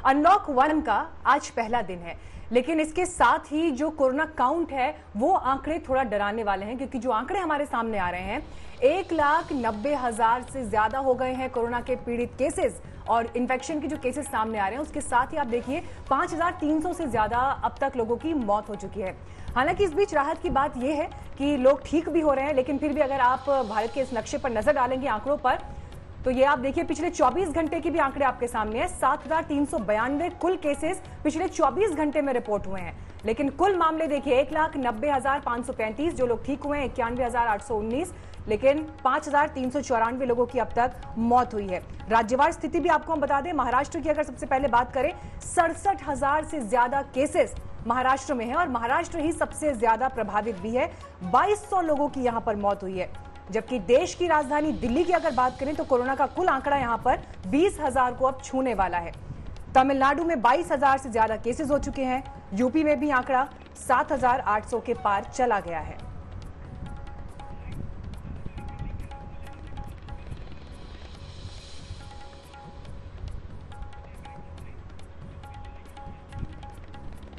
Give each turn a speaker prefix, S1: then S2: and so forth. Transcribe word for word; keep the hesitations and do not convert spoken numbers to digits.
S1: Unlock one का आज पहला दिन है, लेकिन इसके साथ ही जो कोरोना काउंट है वो आंकड़े थोड़ा डराने वाले हैं, क्योंकि जो आंकड़े हमारे सामने आ रहे हैं, एक लाख नब्बे हजार से ज्यादा हो गए हैं कोरोना के पीड़ित केसेस और इन्फेक्शन के जो केसेस सामने आ रहे हैं उसके साथ ही आप देखिए पांच हजार तीन सौ से ज्यादा अब तक लोगों की मौत हो चुकी है। हालांकि इस बीच राहत की बात यह है कि लोग ठीक भी हो रहे हैं, लेकिन फिर भी अगर आप भारत के इस नक्शे पर नजर डालेंगे आंकड़ों पर, तो ये आप देखिए पिछले चौबीस घंटे की भी आंकड़े आपके सामने है। सात हजार तीन सौ बयानवे कुल केसेस पिछले चौबीस घंटे में रिपोर्ट हुए हैं, लेकिन कुल मामले देखिए एक लाख नब्बे हजार पांच सौ पैंतीस, जो लोग ठीक हुए हैं इक्यानवे हजार आठ सौ उन्नीस, लेकिन पांच हजार तीन सौ चौरानवे लोगों की अब तक मौत हुई है। राज्यवार स्थिति भी आपको हम बता दें, महाराष्ट्र की अगर सबसे पहले बात करें, सड़सठ हजार से ज्यादा केसेस महाराष्ट्र में है और महाराष्ट्र ही सबसे ज्यादा प्रभावित भी है। बाईस सौ लोगों की यहां पर मौत हुई है, जबकि देश की राजधानी दिल्ली की अगर बात करें तो कोरोना का कुल आंकड़ा यहां पर बीस हजार को अब छूने वाला है। तमिलनाडु में बाईस हजार से ज्यादा केसेस हो चुके हैं। यूपी में भी आंकड़ा सात हजार आठ सौ के पार चला गया है।